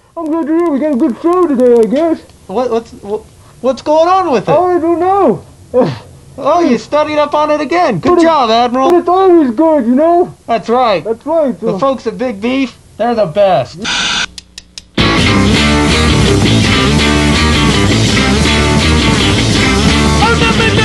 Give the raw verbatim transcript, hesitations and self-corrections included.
I'm glad to hear we got a good show today, I guess. What, what's what, what's going on with it? Oh, I don't know. Oh, you studied up on it again. Good But job, it, Admiral. But it's always good, you know? That's right. That's right. So. The folks at Big Beef, they're the best. On the